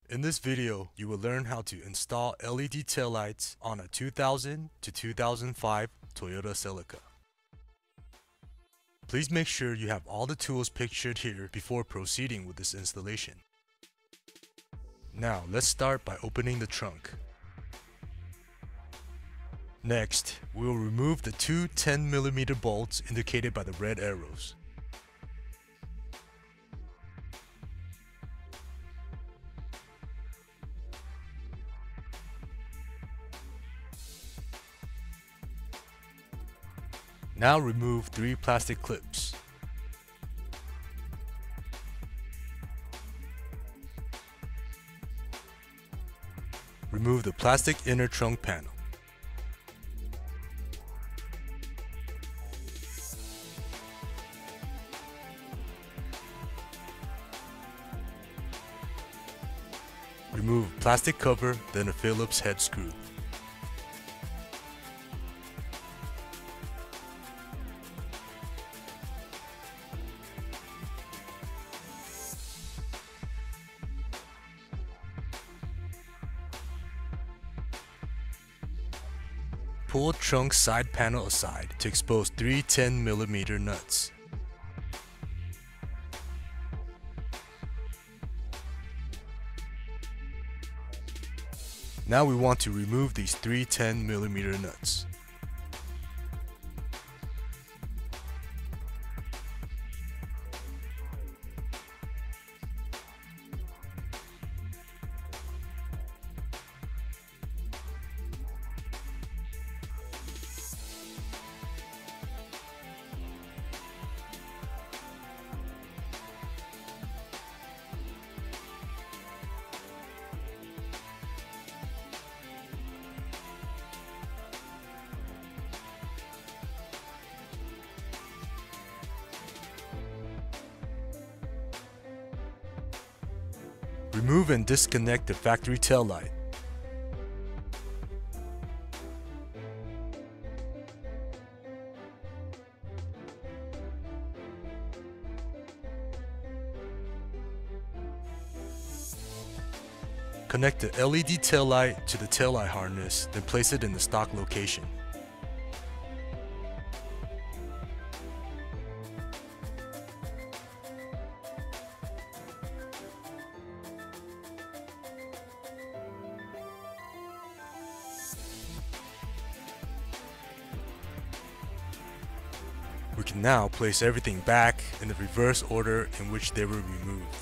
In this video, you will learn how to install LED taillights on a 2000 to 2005 Toyota Celica. Please make sure you have all the tools pictured here before proceeding with this installation. Now, let's start by opening the trunk. Next, we will remove the two 10mm bolts indicated by the red arrows. Now remove 3 plastic clips. Remove the plastic inner trunk panel. Remove plastic cover, then a Phillips head screw. Pull trunk side panel aside to expose 3 10mm nuts. Now we want to remove these 3 10mm nuts. Remove and disconnect the factory tail light. Connect the LED tail light to the tail light harness, then place it in the stock location. We can now place everything back in the reverse order in which they were removed.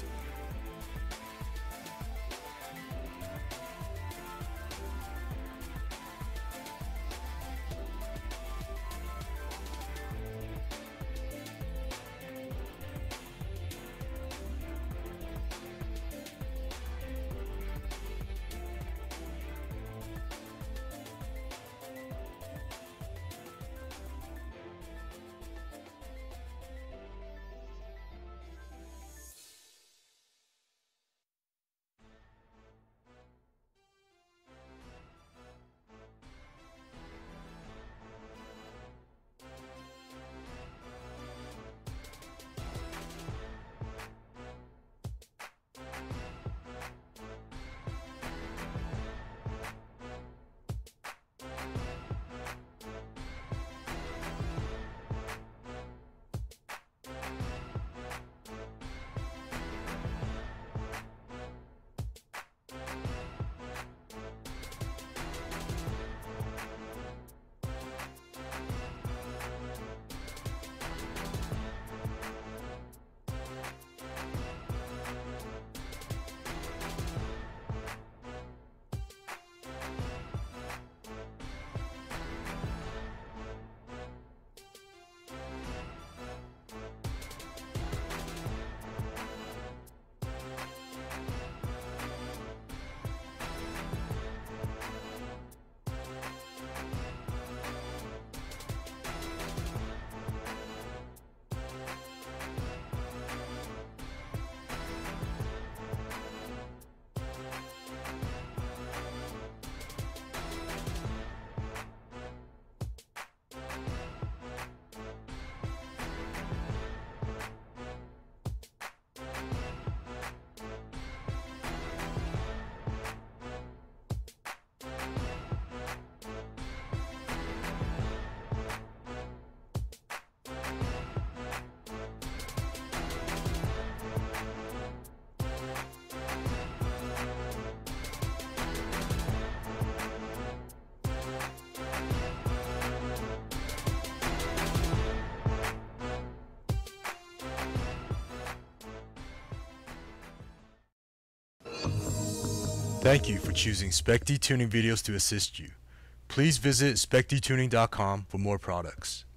Thank you for choosing Specdtuning videos to assist you. Please visit specdtuning.com for more products.